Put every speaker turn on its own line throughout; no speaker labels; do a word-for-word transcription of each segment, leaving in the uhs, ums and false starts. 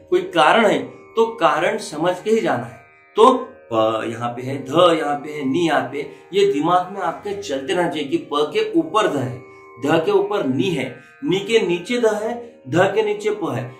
कोई कारण है तो कारण समझ के ही जाना है। तो प यहाँ पे है, ध यहाँ पे है, नी यहाँ पे, ये दिमाग में आपके चलते रहना चाहिए कि प के ऊपर ध है, ध के ऊपर नी है, नी के नीचे ध है, ध के नीचे प है।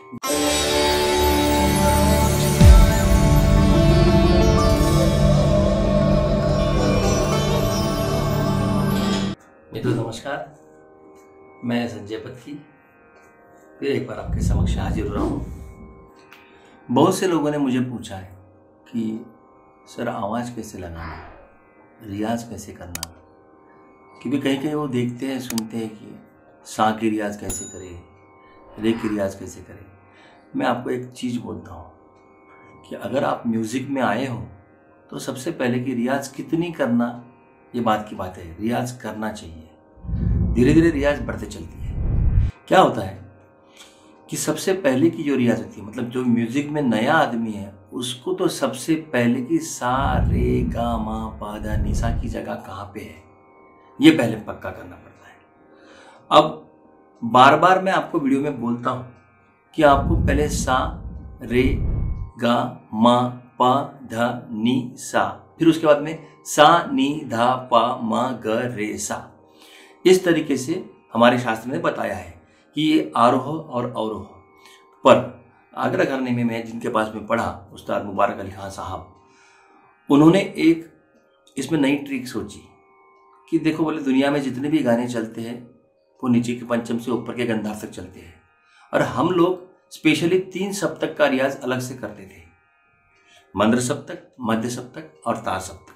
मित्रों नमस्कार, मैं संजय पत्की फिर एक बार आपके समक्ष हाजिर हो रहा हूँ। बहुत से लोगों ने मुझे पूछा है कि सर आवाज़ कैसे लगाना, रियाज कैसे करना, क्योंकि कहीं कहीं वो देखते हैं सुनते हैं कि सा की रियाज कैसे करें, रे की रियाज कैसे करें। मैं आपको एक चीज़ बोलता हूँ कि अगर आप म्यूज़िक में आए हो तो सबसे पहले कि रियाज कितनी करना, ये बात की बात है। रियाज करना चाहिए, धीरे धीरे रियाज बढ़ते चलती है। क्या होता है कि सबसे पहले की जो रियाज होती है, मतलब जो म्यूजिक में नया आदमी है उसको तो सबसे पहले की सा रे गा मा पा धा नी सा की जगह कहाँ पे है ये पहले पक्का करना पड़ता है। अब बार बार मैं आपको वीडियो में बोलता हूँ कि आपको पहले सा रे गा मा पा धा नी सा, फिर उसके बाद में सा नी धा पा मा ग रे सा, इस तरीके से हमारे शास्त्र ने बताया है कि ये आरोह और अवरोह। पर आगरा घराने में मैं जिनके पास में पढ़ा, उस्ताद मुबारक अली खान साहब, उन्होंने एक इसमें नई ट्रिक सोची कि देखो बोले दुनिया में जितने भी गाने चलते हैं वो नीचे के पंचम से ऊपर के गंधार तक चलते हैं, और हम लोग स्पेशली तीन सप्तक का रियाज अलग से करते थे, मंद्र सप्तक, मध्य सप्तक और तार सप्तक।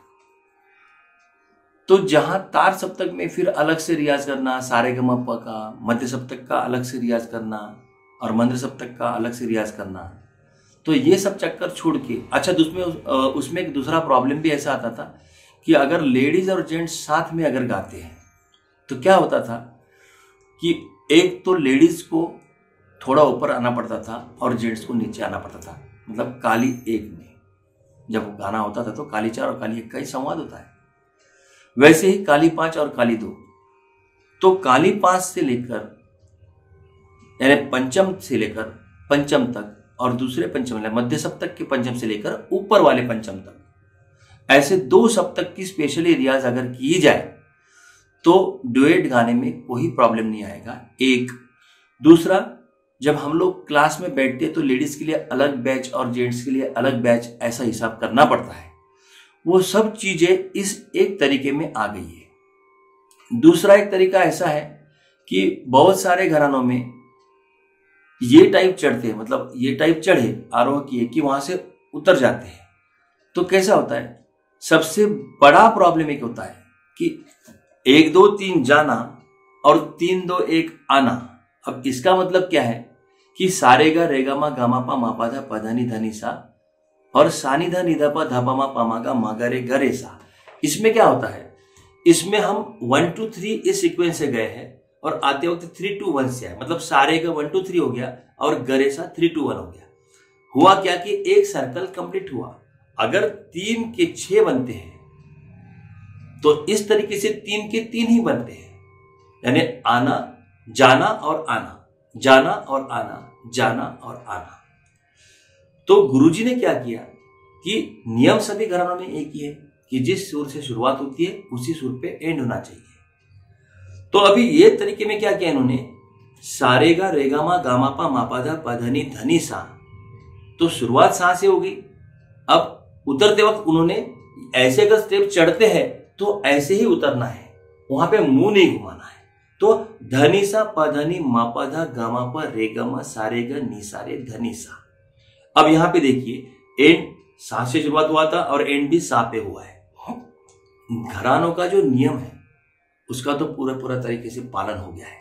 तो जहां तार सप्तक में फिर अलग से रियाज करना, सारे गम प का, मध्य सप्तक का अलग से रियाज करना और मंद्र सप्तक का अलग से रियाज करना, तो ये सब चक्कर छोड़ के, अच्छा उसमें उसमें एक दूसरा प्रॉब्लम भी ऐसा आता था कि अगर लेडीज और जेंट्स साथ में अगर गाते हैं तो क्या होता था कि एक तो लेडीज को थोड़ा ऊपर आना पड़ता था और जेंट्स को नीचे आना पड़ता था। मतलब काली एक में जब गाना होता था तो काली चार और काली एक का ही संवाद होता है। वैसे ही काली पांच और काली दो, तो काली पांच से लेकर यानी पंचम से लेकर पंचम तक और दूसरे पंचम मध्य सप्तक के पंचम से लेकर ऊपर वाले पंचम तक, ऐसे दो सप्तक की स्पेशली रियाज अगर की जाए तो डुएट गाने में कोई प्रॉब्लम नहीं आएगा। एक दूसरा, जब हम लोग क्लास में बैठते तो लेडीज के लिए अलग बैच और जेंट्स के लिए अलग बैच, ऐसा हिसाब करना पड़ता है। वो सब चीजें इस एक तरीके में आ गई है। दूसरा एक तरीका ऐसा है कि बहुत सारे घरानों में ये टाइप चढ़ते हैं, मतलब ये टाइप चढ़े आरोह किए कि वहां से उतर जाते हैं। तो कैसा होता है, सबसे बड़ा प्रॉब्लम एक होता है कि एक दो तीन जाना और तीन दो एक आना। अब इसका मतलब क्या है कि सारे गा रेगा मा गामा पा मापा धा पधानी धनी सा और सानी धा निधा पा धापा मा पामा गा मागरे गरे सा। इसमें क्या होता है, इसमें हम वन टू थ्री इस सीक्वेंस से गए हैं और आते वक्त थ्री टू वन से आए, मतलब सारे का वन टू थ्री हो गया और गरे सा थ्री टू वन हो गया। हुआ क्या कि एक सर्कल कंप्लीट हुआ। अगर तीन के छह बनते हैं तो इस तरीके से तीन के तीन ही बनते हैं, यानी आना जाना और आना, जाना और आना, जाना और आना। तो गुरुजी ने क्या किया कि नियम सभी घरानों में एक ही है कि जिस सुर से शुरुआत होती है उसी सुर पे एंड होना चाहिए। तो अभी ये तरीके में क्या किया इन्होंने, सारेगा रेगामा गामा पा मापाधा पधनी धनी सा, तो शुरुआत सा से होगी। अब उतरते वक्त उन्होंने ऐसे अगर स्टेप चढ़ते हैं तो ऐसे ही उतरना है, वहां पे मुंह नहीं घुमाना है। तो धनी सा पधनी मापाधा गामा पा रेगामा सारेगा नी सारे धनी सा। अब यहां पे देखिए एंड सा से शुरुआत हुआ था और एंड भी सा पे हुआ है। घरानों का जो नियम है उसका तो पूरा पूरा तरीके से पालन हो गया है।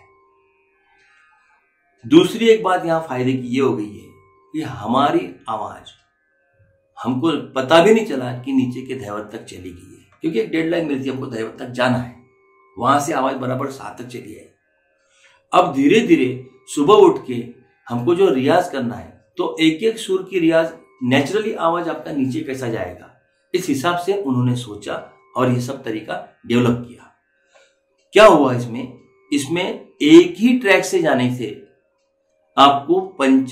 दूसरी एक बात यहां फायदे की ये हो गई है कि हमारी आवाज हमको पता भी नहीं चला कि नीचे के धैवत तक चली गई है, क्योंकि एक डेडलाइन मिलती है, हमको धैवत तक जाना है, वहां से आवाज बराबर सात तक चली है। अब धीरे धीरे सुबह उठ के हमको जो रियाज करना है तो एक एक सुर की रियाज, नेचुरली आवाज आपका नीचे कैसा जाएगा, इस हिसाब से उन्होंने सोचा और ये सब तरीका डेवलप किया। क्या हुआ इसमें इसमें एक ही ट्रैक से जाने से आपको पंचम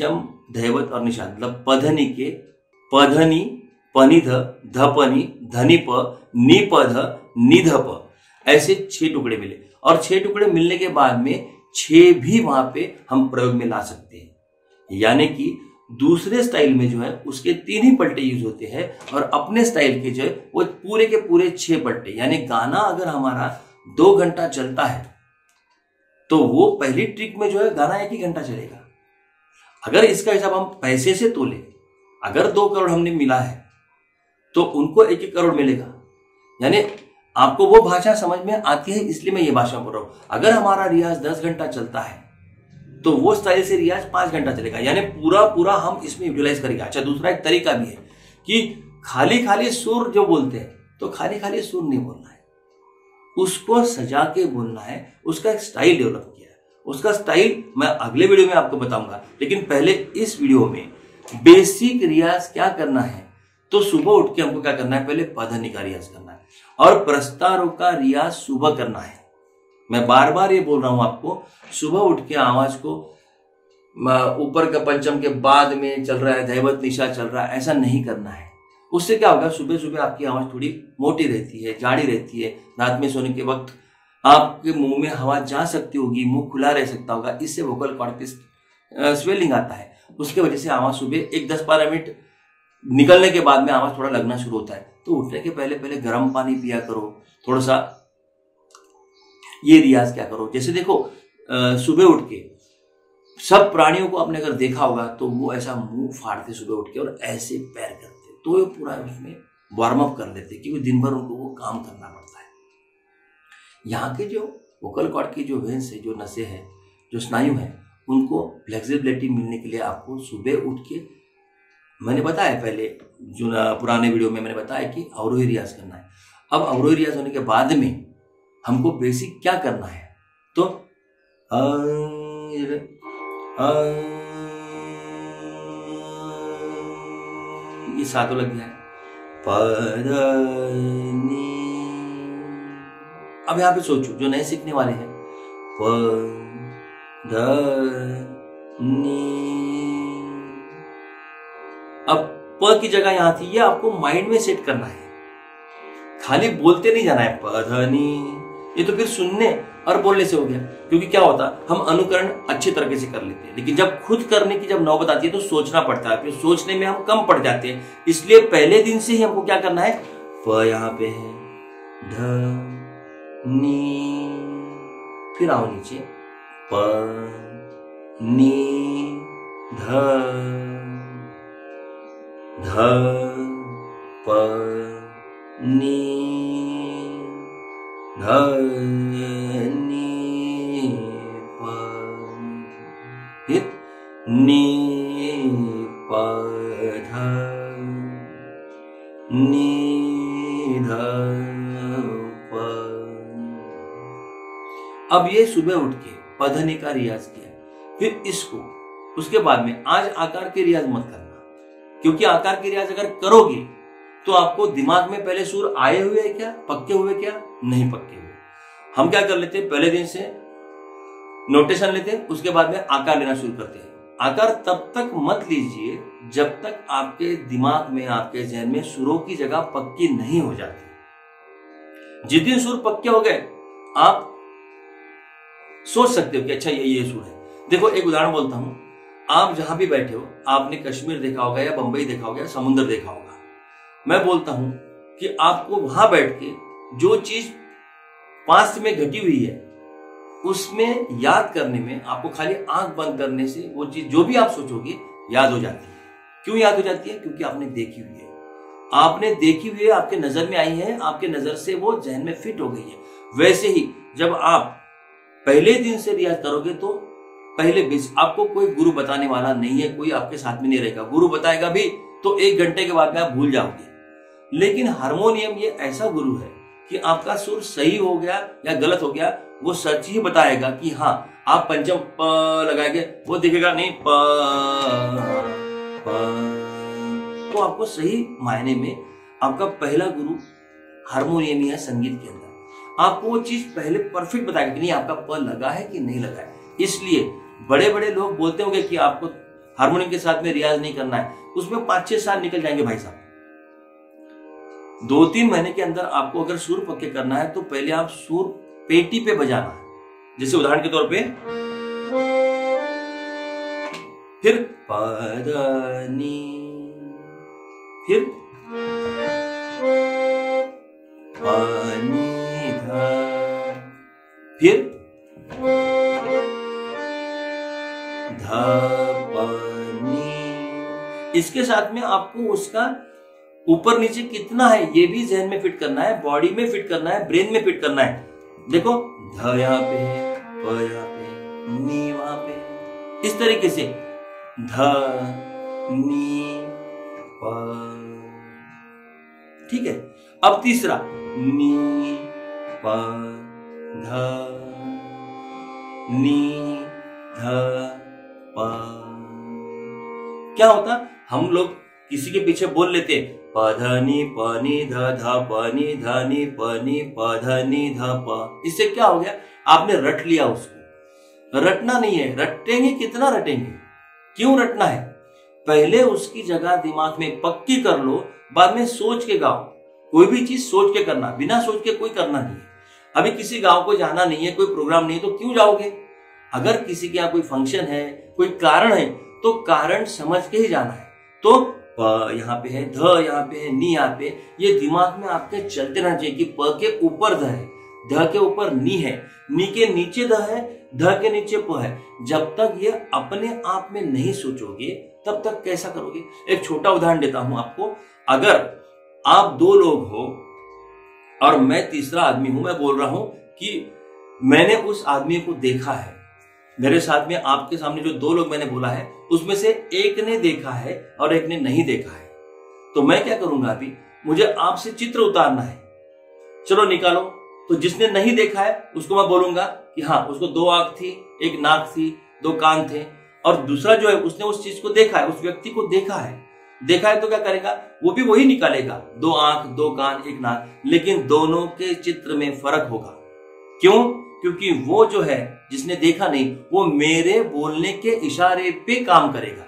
धैवत और निषाद, मतलब पधनी के पधनी पनिध धपनी धनिप निपध निधप, ऐसे छह टुकड़े मिले। और छह टुकड़े मिलने के बाद में छह भी वहां पे हम प्रयोग में ला सकते हैं, यानी कि दूसरे स्टाइल में जो है उसके तीन ही पलटे यूज होते हैं और अपने स्टाइल के जो है वो पूरे के पूरे छह पलटे। यानी गाना अगर हमारा दो घंटा चलता है तो वो पहली ट्रिक में जो है गाना एक ही घंटा चलेगा। अगर इसका हिसाब हम पैसे से तोले, अगर दो करोड़ हमने मिला है तो उनको एक एक करोड़ मिलेगा। यानी आपको वो भाषा समझ में आती है, इसलिए मैं ये भाषा बोल रहा हूं। अगर हमारा रियाज दस घंटा चलता है तो वो स्टाइल से रियाज पांच घंटा चलेगा, यानी पूरा पूरा हम इसमें यूटिलाइज करेंगे। अच्छा, दूसरा एक तरीका भी है कि खाली खाली सुर जो बोलते हैं तो खाली खाली सुर नहीं बोलना है, उसको सजा के बोलना है। उसका एक स्टाइल डेवलप किया है, उसका स्टाइल मैं अगले वीडियो में आपको बताऊंगा। लेकिन पहले इस वीडियो में बेसिक रियाज क्या करना है, तो सुबह उठ के हमको क्या करना है, पहले पधनी का रियाज करना है और प्रस्तारों का रियाज सुबह करना है। मैं बार बार ये बोल रहा हूं आपको, सुबह उठ के आवाज को ऊपर का पंचम के बाद में चल रहा है, दैवत निषाद चल रहा है, ऐसा नहीं करना है। उससे क्या होगा, सुबह सुबह आपकी आवाज थोड़ी मोटी रहती है, जाड़ी रहती है। रात में सोने के वक्त आपके मुंह में हवा जा सकती होगी, मुंह खुला रह सकता होगा, इससे वोकल कॉर्ड की स्वेलिंग आता है। उसके वजह से आवाज सुबह एक दस बारह मिनट निकलने के बाद में आवाज थोड़ा लगना शुरू होता है। तो उठने के पहले पहले गर्म पानी पिया करो, थोड़ा सा ये रियाज क्या करो। जैसे देखो, सुबह उठ के सब प्राणियों को आपने अगर देखा होगा तो वो ऐसा मुंह फाड़ते सुबह उठ के और ऐसे पैर करते, तो ये पूरा उसमें वार्म अप कर लेते, क्योंकि दिन भर उनको वो काम करना पड़ता है। यहाँ के जो वोकल कॉर्ड की जो वेन्स है, जो नसें हैं, जो स्नायु है, उनको फ्लेक्सिबिलिटी मिलने के लिए आपको सुबह उठ के, मैंने बताया पहले जो पुराने वीडियो में मैंने बताया कि अवरोही रियाज करना है। अब अवरोही रियाज होने के बाद में हमको बेसिक क्या करना है, तो आ, आ, ये सातों लग गया है, पधनी। अब यहां पे सोचो, जो नए सीखने वाले हैं, पधनी, अब प की जगह यहां थी, ये आपको माइंड में सेट करना है, खाली बोलते नहीं जाना है पधनी। ये तो फिर सुनने और बोलने से हो गया, क्योंकि क्या होता है, हम अनुकरण अच्छी तरीके से कर लेते हैं, लेकिन जब खुद करने की जब नौबत आती है तो सोचना पड़ता है, फिर सोचने में हम कम पड़ जाते हैं। इसलिए पहले दिन से ही हमको क्या करना है, प यहाँ पे है, ध नी, फिर आओ नीचे, प नी ध ध प नी ध नी प, फिर नी प ध नी ध प। अब ये सुबह उठ के पधनी का रियाज किया, फिर इसको उसके बाद में आज आकार के रियाज मत करना, क्योंकि आकार के रियाज अगर करोगे तो आपको दिमाग में पहले सुर आए हुए है क्या, पक्के हुए क्या, नहीं पक्के हुए। हम क्या कर लेते हैं, पहले दिन से नोटेशन लेते हैं, उसके बाद में आकार लेना शुरू करते हैं। आकार तब तक मत लीजिए जब तक आपके दिमाग में, आपके जहन में सुरों की जगह पक्की नहीं हो जाती। जिस दिन सुर पक्के हो गए, आप सोच सकते हो कि अच्छा ये ये सुर है। देखो एक उदाहरण बोलता हूं, आप जहां भी बैठे हो, आपने कश्मीर देखा होगा या बंबई देखा होगा या समुद्र देखा होगा। मैं बोलता हूं कि आपको वहां बैठ के जो चीज पास्ट में घटी हुई है उसमें याद करने में आपको खाली आंख बंद करने से वो चीज जो भी आप सोचोगे याद हो जाती है। क्यों याद हो जाती है, क्योंकि आपने देखी हुई है, आपने देखी हुई है, आपके नजर में आई है, आपके नजर से वो जहन में फिट हो गई है। वैसे ही जब आप पहले दिन से रियाज करोगे तो पहले बेस, आपको कोई गुरु बताने वाला नहीं है, कोई आपके साथ में नहीं रहेगा। गुरु बताएगा भी तो एक घंटे के बाद में आप भूल जाओगे। लेकिन हारमोनियम ये ऐसा गुरु है कि आपका सुर सही हो गया या गलत हो गया, वो सच ही बताएगा कि हाँ आप पंचम प लगाएंगे, वो दिखेगा नहीं प, प। तो आपको सही मायने में आपका पहला गुरु हारमोनियम ही है संगीत के अंदर। आपको वो चीज पहले परफेक्ट बताएगा कि नहीं आपका प लगा है कि नहीं लगा है। इसलिए बड़े बड़े लोग बोलते होंगे कि आपको हारमोनियम के साथ में रियाज नहीं करना है, उसमें पांच छह साल निकल जाएंगे भाई साहब। दो तीन महीने के अंदर आपको अगर सुर पक्के करना है तो पहले आप सुर पेटी पे बजाना है। जैसे उदाहरण के तौर पे, फिर पदनी, फिर पनी धा, फिर धा पनी। इसके साथ में आपको उसका ऊपर नीचे कितना है ये भी जहन में फिट करना है, बॉडी में फिट करना है, ब्रेन में फिट करना है। देखो, ध यहाँ पे, प यहाँ पे, नी वहां पे, इस तरीके से ध नी प। ठीक है। अब तीसरा, नी प ध, नी ध प। क्या होता, हम लोग किसी के पीछे बोल लेते पधनी पनी ध ध पनी धनी पनी पधनी ध प। इससे क्या हो गया, आपने रट लिया उसको। रटना नहीं है, रटेंगे कितना रटेंगे, क्यों रटना है, पहले उसकी जगह दिमाग में पक्की कर लो, बाद में सोच के गाओ। कोई भी चीज सोच के करना, बिना सोच के कोई करना नहीं है। अभी किसी गांव को जाना नहीं है, कोई प्रोग्राम नहीं है, तो क्यों जाओगे। अगर किसी के यहाँ कोई फंक्शन है, कोई कारण है, तो कारण समझ के ही जाना है। तो प यहाँ पे है, ध यहाँ पे है, नी यहाँ पे, ये दिमाग में आपके चलते रहना चाहिए कि प के ऊपर ध है, ध के ऊपर नी है, नी के नीचे ध है, ध के नीचे प है। जब तक ये अपने आप में नहीं सोचोगे तब तक कैसा करोगे। एक छोटा उदाहरण देता हूं आपको। अगर आप दो लोग हो और मैं तीसरा आदमी हूं, मैं बोल रहा हूं कि मैंने उस आदमी को देखा है, मेरे साथ में आपके सामने जो दो लोग मैंने बोला है उसमें से एक ने देखा है और एक ने नहीं देखा है, तो मैं क्या करूंगा, अभी मुझे आपसे चित्र उतारना है, चलो निकालो। तो जिसने नहीं देखा है उसको मैं बोलूंगा कि हाँ, उसको दो आंख थी, एक नाक थी, दो कान थे। और दूसरा जो है उसने उस चीज को देखा है, उस व्यक्ति को देखा है, देखा है तो क्या करेगा, वो भी वही निकालेगा, दो आंख, दो कान, एक नाक, लेकिन दोनों के चित्र में फर्क होगा। क्यों? क्योंकि वो जो है जिसने देखा नहीं, वो मेरे बोलने के इशारे पे काम करेगा,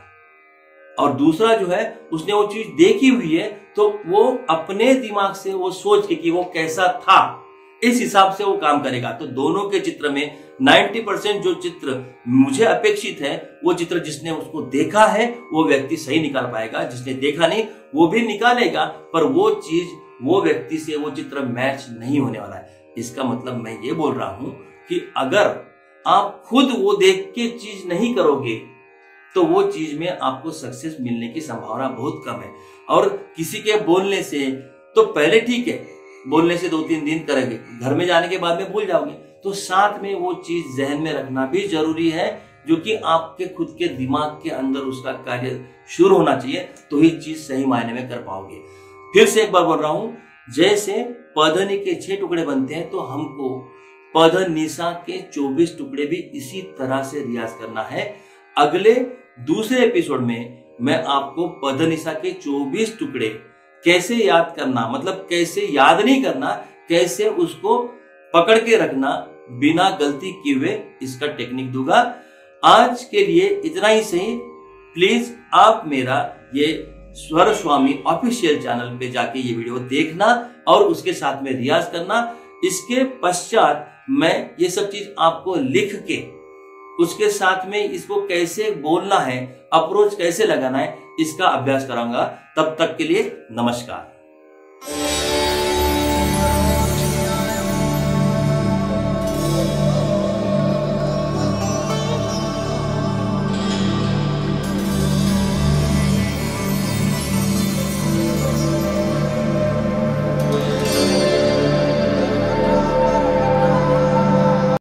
और दूसरा जो है उसने वो चीज देखी हुई है, तो वो अपने दिमाग से वो सोच के कि वो कैसा था, इस हिसाब से वो काम करेगा। तो दोनों के चित्र में नब्बे परसेंट जो चित्र मुझे अपेक्षित है, वो चित्र जिसने उसको देखा है वो व्यक्ति सही निकाल पाएगा, जिसने देखा नहीं वो भी निकालेगा, पर वो चीज वो व्यक्ति से वो चित्र मैच नहीं होने वाला है। इसका मतलब मैं ये बोल रहा हूं कि अगर आप खुद वो देख के चीज नहीं करोगे तो वो चीज में आपको सक्सेस मिलने की संभावना बहुत कम है। और किसी के बोलने से तो पहले ठीक है, बोलने से दो तीन दिन करेंगे, घर में जाने के बाद में भूल जाओगे, तो साथ में वो चीज जहन में रखना भी जरूरी है, जो कि आपके खुद के दिमाग के अंदर उसका कार्य शुरू होना चाहिए, तो ही चीज सही मायने में कर पाओगे। फिर से एक बार बोल रहा हूं, जैसे पधनी के छह टुकड़े बनते हैं, तो हमको पध निशा के चौबीस टुकड़े भी इसी तरह से रियाज करना है। अगले दूसरे एपिसोड में मैं आपको पध निशा के चौबीस टुकड़े कैसे याद करना, मतलब कैसे याद नहीं करना, कैसे उसको पकड़ के रखना बिना गलती किए हुए, इसका टेक्निक दूंगा। आज के लिए इतना ही सही। प्लीज आप मेरा ये स्वर स्वामी ऑफिशियल चैनल पे जाके ये वीडियो देखना और उसके साथ में रियाज करना। इसके पश्चात मैं ये सब चीज आपको लिख के उसके साथ में इसको कैसे बोलना है, अप्रोच कैसे लगाना है, इसका अभ्यास कराऊंगा। तब तक के लिए नमस्कार।